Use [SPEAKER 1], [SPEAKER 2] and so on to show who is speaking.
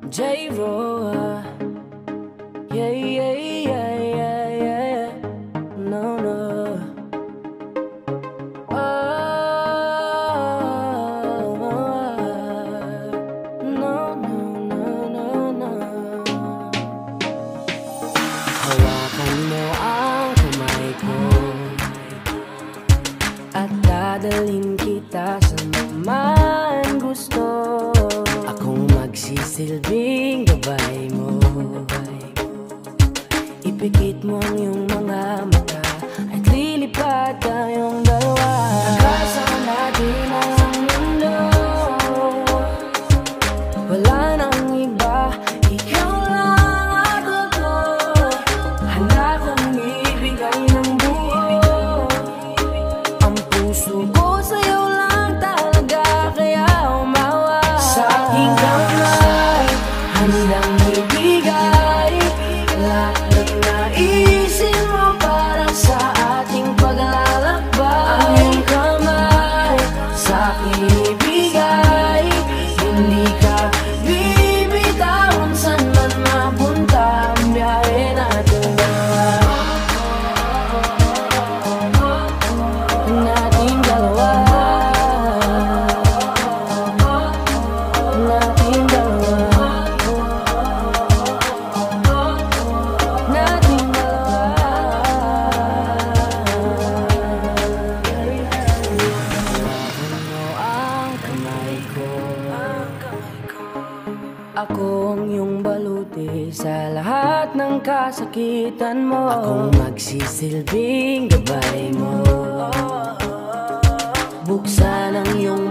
[SPEAKER 1] J-Roa. Yeah, yeah, yeah, yeah, yeah. No, no. Oh, no, no, no, no, no. Hawakan mo ang kamay ko at dadalhin kita sa man gusto. Akong magsisilbing gabay mo. Ipikit mo ang iyong mga mata at lilipad tayong dalawa. Nagkasama natin ang mundo. Wala nang iba, ikaw lang ako ko. Handa kong ibigay ng buo. Ang puso ko sa'yo lang talaga, kaya umawa. Sa aking kamay, handang ibigay lahat ng naisin mo para sa ating paglalakbay. Ang iyong kamay sa akin ibigay, hindi ka bibitawan saan man mapunta ang biyahe natin dalawa. Nating dalawa. Nating dalawa. Nating dalawa. Hawakan mo ang kamay ko. Ako ang iyong baluti sa lahat ng kasakitan mo. Akong magsisilbing gabay mo. Buksan ang iyong